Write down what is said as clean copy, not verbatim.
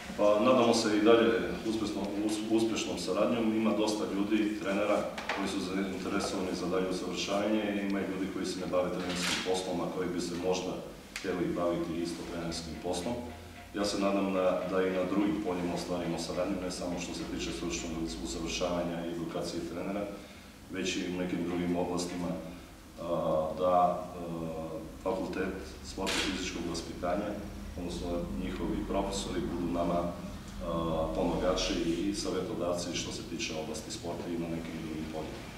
Pa nadamo se i dalje uspješnom saradnjom. Ima dosta ljudi, trenera, koji su zainteresovani za dalje usavršavanje i ima ljudi koji se ne bave trenerskim poslom, a koji bi se možda htjeli baviti isto trenerskim poslom. Ja se nadam da i na drugim poljima ostvarimo saradnju, ne samo što se tiče stručnog usavršavanja i edukacije trenera, već i u nekim drugim oblastima, da fakultet sporta i fizičkog vaspitanja, odnosno njihovi profesori, budu nama pomagači i savjetodavci što se tiče oblasti sporta i na nekim drugim poljima.